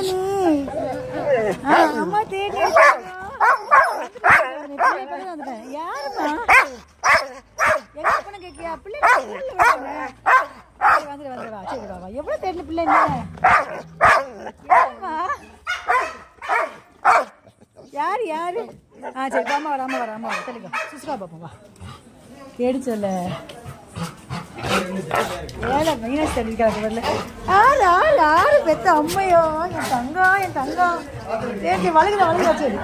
அம்மா தேடி யாருமா எங்க பண்ண கேக்கியா பிள்ளை வந்துடுவா சரி வா எவ்வளவு தேடின பிள்ளைங்க யாரு யாரு சரி அம்மா வர அம்மா வர அம்மா வர தெளிக்கோ சுசுகா பாப்போம் வா தேடி சொல்ல ஏழை மைனஸ் தெரிவிக்காது வரல ஆறு ஆறு ஆறு பெத்த அம்மையோ என் தங்கம் தேடி வளர்க்குற வளர்க்குறா சரி